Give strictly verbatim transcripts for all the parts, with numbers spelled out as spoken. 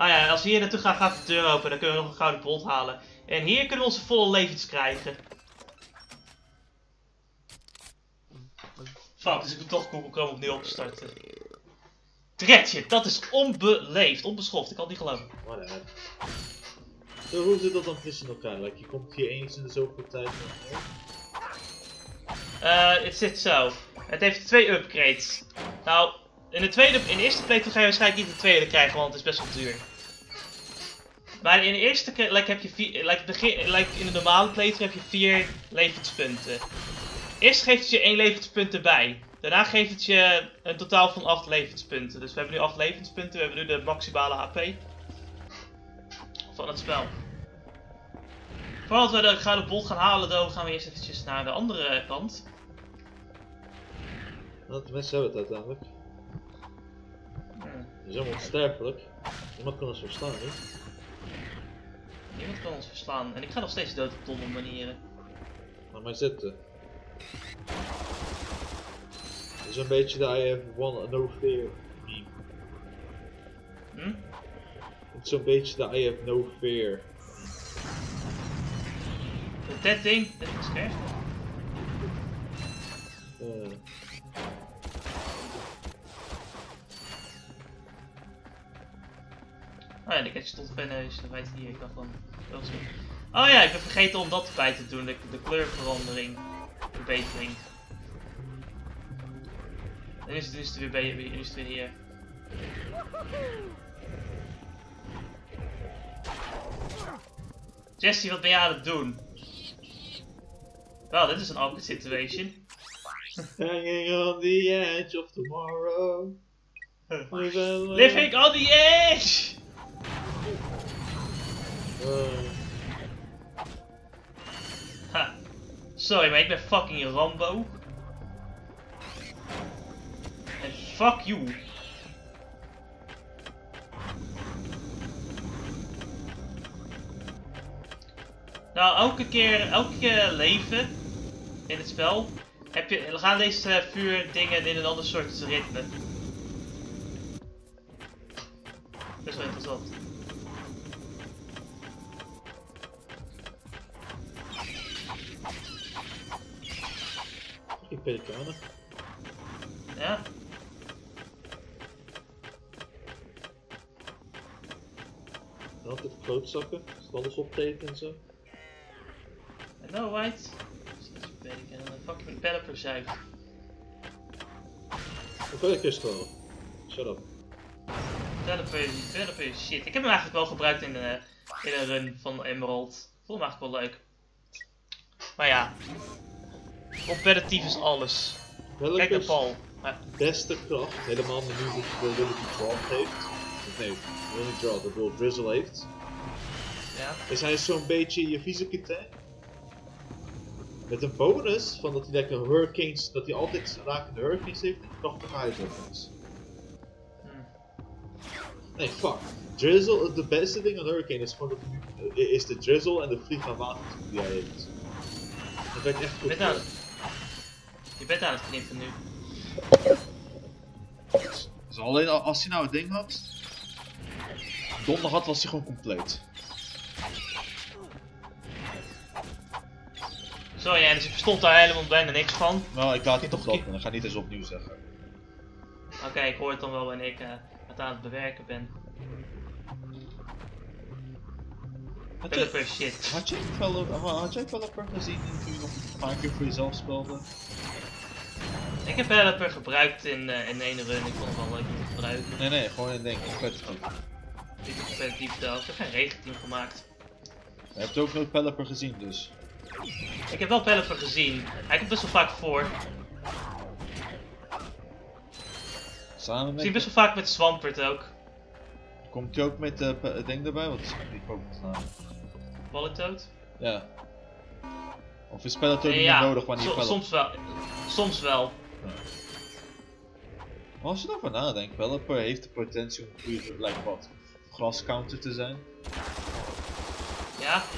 Ah ja, als we hier naartoe gaan, gaat de deur open. Dan kunnen we nog een gouden bolt halen. En hier kunnen we onze volle levens krijgen. Fuck, dus ik moet toch Google Chrome opnieuw opstarten. Tretje, dat is onbeleefd, onbeschoft. Ik kan het niet geloven. Whatever. So, hoe zit dat dan precies in elkaar? Like, je komt hier eens in de zoveel tijd. Uh, het zit zo. Het heeft twee upgrades. Nou, in de, tweede, in de eerste playthrough ga je waarschijnlijk niet de tweede krijgen, want het is best wel duur. Maar in de eerste like, heb je vier, like, begin, like, in de normale playthrough heb je vier levenspunten. Eerst geeft het je één levenspunt erbij. Daarna geeft het je een totaal van acht levenspunten. Dus we hebben nu acht levenspunten. We hebben nu de maximale H P van het spel. Voordat we de gouden bolt gaan halen, dan gaan we eerst eventjes naar de andere kant. Nou, de mensen hebben het uiteindelijk. Hmm. We zijn allemaal onsterfelijk. Niemand kan ons verslaan, niet? Niemand kan ons verslaan. En ik ga nog steeds dood op domme manieren. Laat maar zitten. Het is een beetje de I have one no fear meme. Hm? Het is zo'n beetje de I have no fear. Dat ding, dat is erg. Uh. Oh ja, de catch stond bij neus, dat weet hier. Ik dacht van. Dat was goed. Oh ja, ik ben vergeten om dat bij te doen, de, de kleurverandering, verbetering. En nu is, nu is het weer bij, nu is het weer hier. Jesse, wat ben je aan het doen? Wel, dit is een awkward situation. Hanging on the edge of tomorrow. Living on the edge! Uh. Ha. Sorry, maar ik ben fucking Rambo. En fuck you. Nou, elke keer, elke leven in het spel heb je, gaan deze vuurdingen in een ander soort ritme. Dat is wel interessant. Ik pelikanen. Ja. En altijd klootzakken, dus alles opteken en zo. I know, right? En dan fucking met developer zuigt. Hoe kan ik eerst wel? Shut up. Developer, developer shit. Ik heb hem eigenlijk wel gebruikt in, de, in een run van Emerald. Ik vond hem eigenlijk wel leuk. Maar ja. Competitief is alles. Welke Kijk naar Paul. Ja. Beste kracht, helemaal nu dat je de Willoughby Draw heeft. Nee, Willoughby Draw, dat Will Drizzle heeft. Ja. Is hij zo'n beetje je physieke tank. Met een bonus van dat hij lekker hurricanes, dat hij altijd rakende hurricanes heeft en krachtige ice weapons. Hmm. Nee, fuck. Drizzle, de beste ding aan hurricane is gewoon dat hij nu, is de drizzle en de vlieg aan water die hij heeft. Dat werkt echt goed. Je bent aan, je bent aan het knippen nu. Dus alleen als hij nou het ding had, donder had, was hij gewoon compleet. Sorry, en dus ik verstond daar helemaal bijna niks van. Nou, ik laat het toch toch stoppen, dan ga ik niet eens opnieuw zeggen. Oké, okay, ik hoor het dan wel wanneer ik uh, het aan het bewerken ben. Developer shit. Had je developer gezien toen je nog een paar keer voor jezelf speelde? Ik heb developer gebruikt in, uh, in één run, ik vond het wel leuk om te gebruiken. Nee, nee, gewoon een ding, competitief. Niet competitief zelf, ik heb geen regenteam gemaakt. Je hebt ook nooit developer gezien dus. Ik heb wel developer gezien, hij komt best wel vaak voor. Samen met... Ik zie best wel vaak met Swampert ook. Komt hij ook met uh, het ding erbij? Wat is die Pokémon's naam? Ballytoad? Ja. Of is Pellettoad eh, niet ja, nodig wanneer je so, Pellet... soms wel. Soms wel. Ja. Maar als je erover nadenkt, Pellettoad heeft de potentie om een goede, like wat, grascounter te zijn. Ja.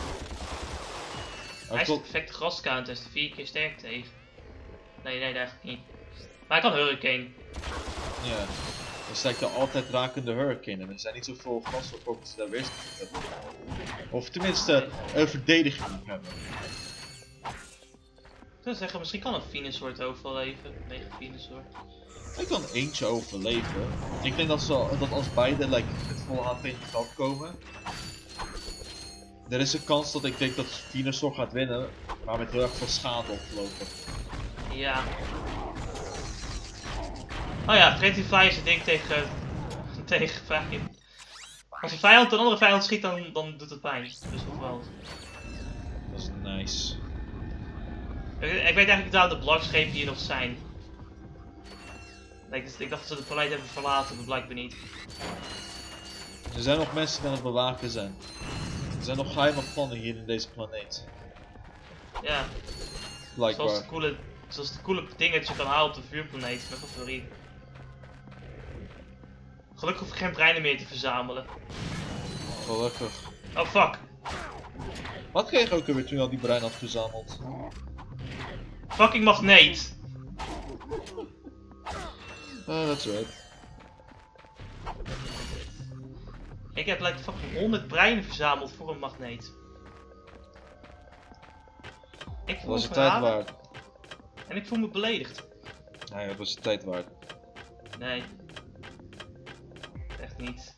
Maar Hij is tot... de perfecte grascounter, is er vier keer sterk tegen. Nee, nee, eigenlijk niet. Maar hij kan hurricane. Ja. Dan lijkt er altijd rakende hurricane en er zijn niet zoveel grasverkoppers die daar weerstand hebben. Of tenminste een verdediging hebben. Ik zou zeggen, misschien kan een Venusaur het overleven. Mega Venusaur. Ik kan eentje overleven. Ik denk dat, ze, dat als beide like, met vol H P in het veld komen. Er is een kans dat ik denk dat Venusaur gaat winnen, maar met heel erg veel schade oplopen. Ja. Oh ja, Friendly Fire is het ding tegen, tegen vijand. Als een vijand een andere vijand schiet, dan, dan doet het pijn. Dus nog wel. Dat is nice. Ik, ik weet eigenlijk niet waar de blokschepen hier nog zijn. Ik, ik dacht dat ze de planeet hebben verlaten, maar blijkbaar niet. Er zijn nog mensen die aan het bewaken zijn. Er zijn nog geheime plannen hier in deze planeet. Ja. Blijkbaar. Zoals de coole, zoals de coole dingen dat je kan halen op de vuurplaneet, met een theorie. Gelukkig hoef ik geen breinen meer te verzamelen. Gelukkig. Oh fuck. Wat kreeg ook alweer toen je al die brein had verzameld? Fucking magneet. Ah, that's right. Ik heb like fucking honderd breinen verzameld voor een magneet. Ik Dat voel was me de tijd verraden waard. en ik voel me beledigd. Nee, dat was de tijd waard. Nee. Echt niet.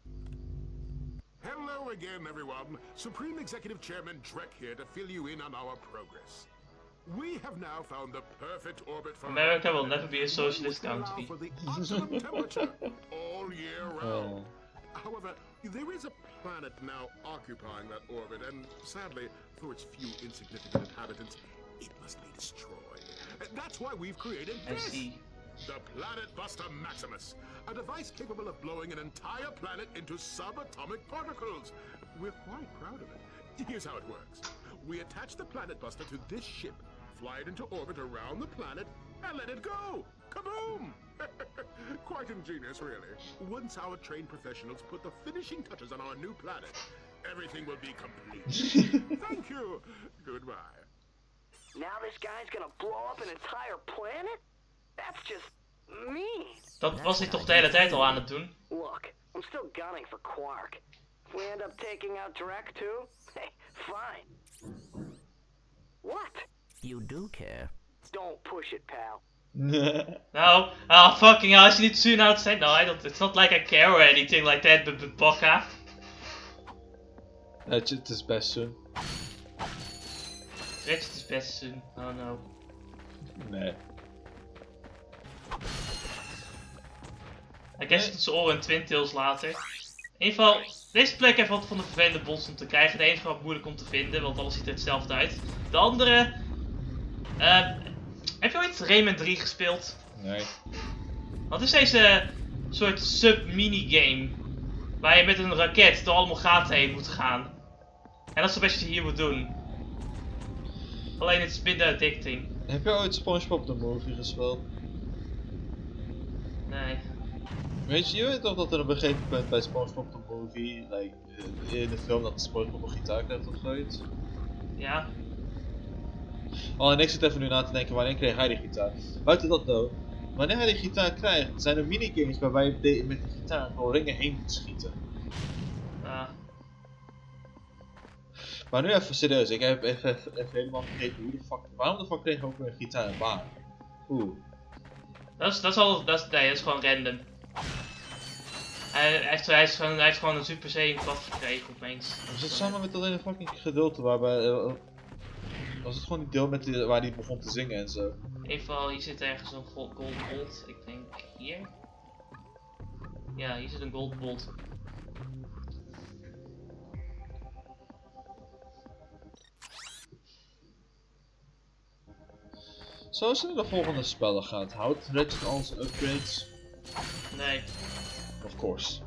Hello again, everyone. Supreme Executive Chairman Drek here to fill you in on our progress. We have now found the perfect orbit for America will never be a socialist country. for the optimum temperature all year round. Oh. However, there is a planet now occupying that orbit, and sadly, for its few insignificant inhabitants, it must be destroyed. That's why we've created I this. see. The Planet Buster Maximus, a device capable of blowing an entire planet into subatomic particles. We're quite proud of it. Here's how it works. We attach the Planet Buster to this ship, fly it into orbit around the planet, and let it go. Kaboom! Quite ingenious, really. Once our trained professionals put the finishing touches on our new planet, everything will be complete. Thank you. Goodbye. Now this guy's gonna blow up an entire planet? That's just mean. Dat was ik toch de hele tijd al aan het doen. Look, I'm still gunning for Quark. If we end up taking out Drek too, hey, fine. What? You do care. Don't push it, pal. No, oh fucking hell, I should need to soon out say no, I don't, it's not like I care or anything like that, but, but bokka. Het is best soon. Ratchet is best soon, oh no. Nee. I guess het is all in Twin Tails later. In ieder geval, deze plek heeft wat van de vervelende boss om te krijgen. De enige wat moeilijk om te vinden, want alles ziet er hetzelfde uit. De andere... Uh, heb je ooit Rayman drie gespeeld? Nee. Wat is deze soort sub-minigame? Waar je met een raket door allemaal gaten heen moet gaan. En dat is wat je hier moet doen. Alleen het is minder addicting. Heb je ooit SpongeBob the Movie gespeeld? Nee. Weet je, je weet toch dat er op een gegeven moment bij SpongeBob the Movie, like, in de film dat SpongeBob een gitaar krijgt of zoiets? Ja. Oh, en ik zit even nu na te denken, wanneer kreeg hij die gitaar? Buiten dat though, wanneer hij die gitaar krijgt, zijn er minigames waarbij je de, met die gitaar door ringen heen moet schieten. Ah. Maar nu even serieus, ik heb even, even, even helemaal vergeten hoe de fuck, waarom de fuck kreeg ik ook weer een gitaar en waar? Oeh. Dat is, dat is al, dat is, nee, dat is gewoon random. Hij, hij, heeft, hij, is gewoon, hij heeft gewoon een Super Saiyan kwad gekregen opeens. Was het samen met alleen een fucking gedeelte waarbij, uh, was het gewoon die deel met die, waar hij begon te zingen en zo? In ieder geval, hier zit ergens een gold bolt, ik denk hier. Ja, hier zit een gold bolt. Zoals het in de volgende spellen gaat, houdt Ratchet al zijn upgrades? Nee. Of course.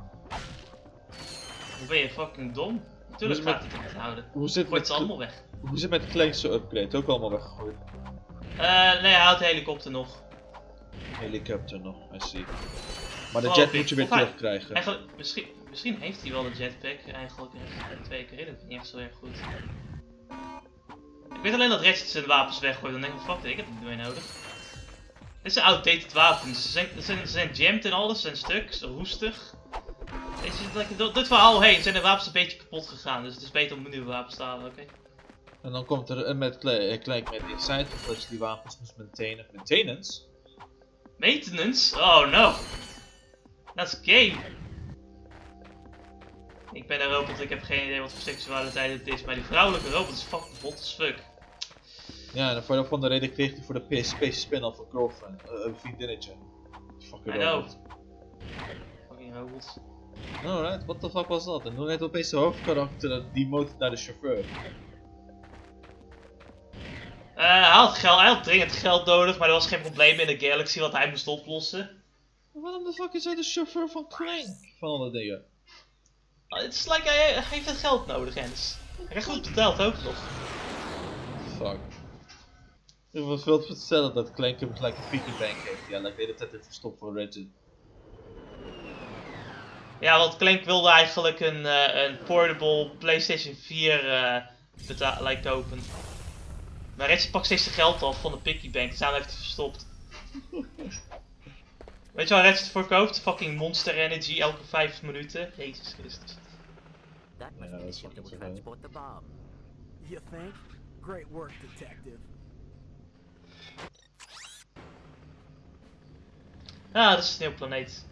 Hoe ben je fucking dom? Natuurlijk Hoe is gaat hij het niet houden. Hoe zit Gooit ze met, allemaal weg. hoe zit het met Clanks upgrade? Ook allemaal weggegooid. Uh, nee, hij houdt de helikopter nog. Helikopter nog, I see. Maar de Oh, jet oké. moet je weer Of hij- terugkrijgen. Eigenlijk, misschien, misschien heeft hij wel een jetpack, eigenlijk echt twee keer in, dat is niet echt zo erg goed. Ik weet alleen dat Ratchet zijn wapens weggooit, dan denk ik, fuck, ik heb het niet meer nodig. Dit zijn outdated wapens. Ze zijn, ze zijn, ze zijn jammed en alles, ze zijn stuk, zo roestig. Weet je, like, door dit verhaal heen zijn de wapens een beetje kapot gegaan, dus het is beter om nieuwe wapens te halen, oké? Okay? En dan komt er met Clank met Inside dat je die wapens moest maintainen. Maintenance? Maintenance? Oh no! Dat is game! Ik ben een robot, ik heb geen idee wat voor seksualiteit het is, maar die vrouwelijke robot is fucking bot as fuck. Ja, en voor de reden kreeg hij voor de P S P spin-off een girlfriend, uh, een vriendinnetje. Fucking I know. robot. Fucking robot. Alright, what the fuck was dat? En toen heeft opeens de hoofdkarakter demoted naar de chauffeur. Uh, hij, had geld, hij had dringend geld nodig, maar er was geen probleem in de Galaxy wat hij moest oplossen. Waarom de fuck is hij de chauffeur van Clank? Van alle dingen. Het is like, hij, hij heeft het geld nodig, Ens. Hij krijgt goed betaald ook nog. Fuck. Ik was veel te vertellen dat Clank hem gelijk een piggy bank heeft. Ja, like de hele tijd heeft verstopt voor Regid. Ja, want Clank wilde eigenlijk een, uh, een portable PlayStation vier uh, like, kopen. Maar Regid pakt steeds de geld af van de piggy bank, dus daarom heeft hij verstopt. Weet je waar Regid voor koopt? Fucking Monster Energy elke vijf minuten. Jezus Christus. That must Yeah, be that's the ship that fucking will transport the bomb. You think? Great work, detective. Ah, dat is een nieuwe planeet.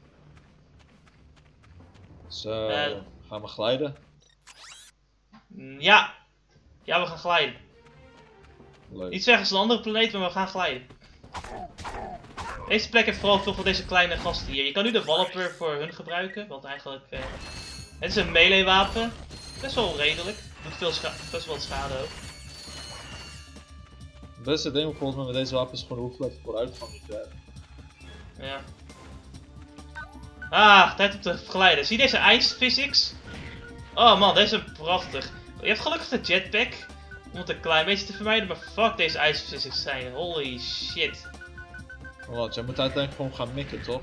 Zo, Uh, gaan we glijden? Mm, ja. Ja, we gaan glijden. Leuk. Niet zeggen als een andere planeet, maar we gaan glijden. Deze plek heeft vooral veel van deze kleine gasten hier. Je kan nu de Walloper voor hun gebruiken, want eigenlijk... Uh, het is een melee wapen. Best wel redelijk. Doet veel scha best wel wat schade ook. Het beste ding volgens mij met deze wapens is gewoon de hoeveelheid vooruitgang die je hebt. Ja. Ah, tijd om te verglijden. Zie je deze ice physics? Oh man, deze is prachtig. Je hebt gelukkig de jetpack om het een klein beetje te vermijden, maar fuck deze ice physics zijn. Holy shit. Want jij moet uiteindelijk gewoon gaan mikken, toch?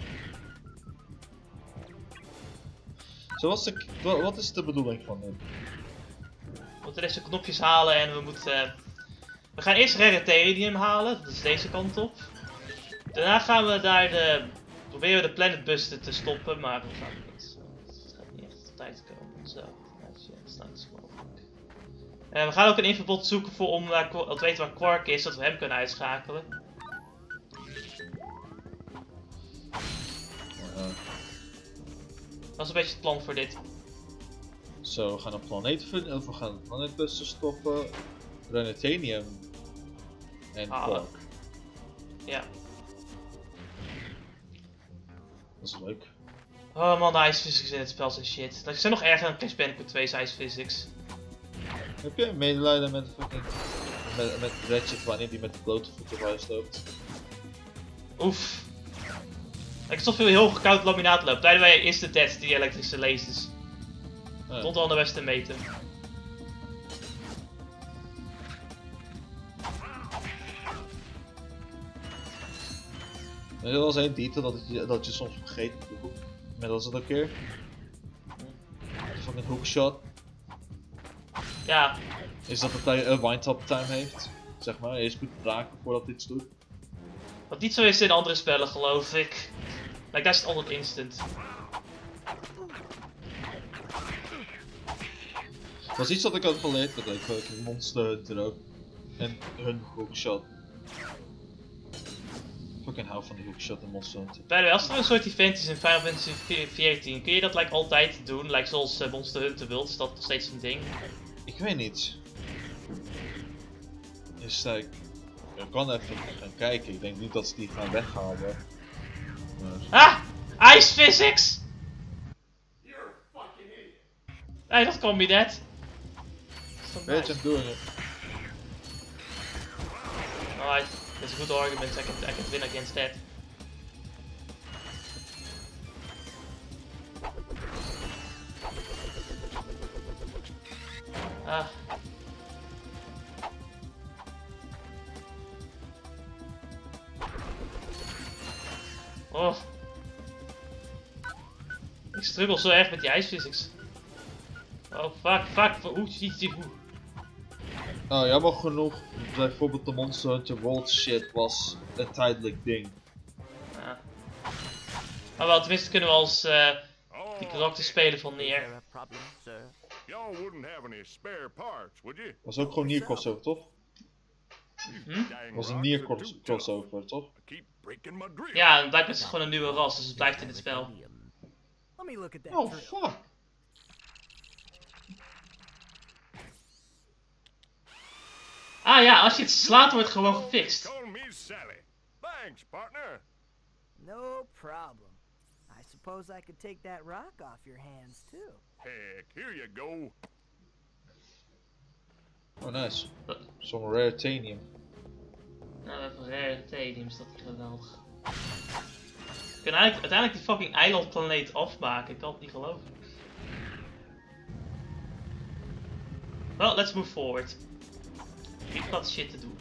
Zo was de, wat is de bedoeling van dit? We moeten deze knopjes halen en we moeten... Uh, we gaan eerst Raritanium halen, dat is deze kant op. Daarna gaan we daar de... proberen we de Planet Buster te stoppen, maar we gaan niet. Het gaat niet echt op tijd komen. Zo, dat is mogelijk. Uh, we gaan ook een inverbod zoeken voor om uh, te weten waar Quark is, dat we hem kunnen uitschakelen. Uh, Dat is een beetje het plan voor dit. Zo, we gaan een planeet vinden, of we gaan een Planet Buster stoppen, Raritanium en Ah. Quark. Ja. Dat is leuk. Oh man, de ice physics in het spel zijn shit. Dat zijn nog erger dan Crash Bandicoot twee's ice physics. Heb je medelijden met fucking... met, met Ratchet wanneer die met de blote voeten vuist loopt? Oef. Ik heb toch veel heel koud laminaat loopt. Tijdens wij is de dead, die elektrische lasers. Ja. Stond al aan de beste meten. Er was één detail dat je, dat je soms vergeet. Met als het een keer. De fucking hookshot. Ja, Is dat het een wind-up time heeft. Zeg maar, eerst moet raken voordat dit iets doet. wat niet zo is in andere spellen geloof ik. Like, daar is het altijd instant. Dat was iets wat ik had geleerd met ik fucking Monster Hunter ook. En hun hookshot. Fucking hou van die hookshot en Monster Hunter. Bij de way, als er een soort event is in Final Fantasy veertien, kun je dat like, altijd doen, like, zoals uh, Monster Hunter wilt, is dat nog steeds een ding? Ik weet niet. Dus uh, ik, ik kan even gaan kijken, ik denk niet dat ze die gaan weghalen. Maar... Ah! Ice physics! Hey, dat kan me net. We're just doing it. Alright, that's a good argument, I can, I can win against that. Ah. Oh. Ik struggle zo erg met die ice physics. Oh fuck, fuck, hoe ziet die hoe? Nou, jammer genoeg, bijvoorbeeld de Monster Hunter World shit was een tijdelijk ding. Ja. Maar wel, tenminste kunnen we als uh, Oh, die karakter spelen van Is neer. there a problem, sir? y'all wouldn't have any spare parts, would you? Was ook gewoon Nier crossover, toch? Hm? Dang Was een rocks Nier are cross too tough. crossover, toch? I keep breaking my drill. Ja, en blijkbaar is het gewoon een nieuwe ras, dus het blijft in het spel. Let me look at that Oh drill. fuck! Ah ja, als je het slaat wordt het gewoon gefixt. Call me Sally. Thanks, partner. No problem. I suppose I could take that rock off your hands too. Heck, here you go. Oh nice. Zo'n rare titanium. Nou, dat is een rare titanium, is dat geweldig. We kunnen eigenlijk, uiteindelijk die fucking eilandplaneet afmaken, ik kan het niet geloven. Well, let's move forward. Ik heb wat shit te doen.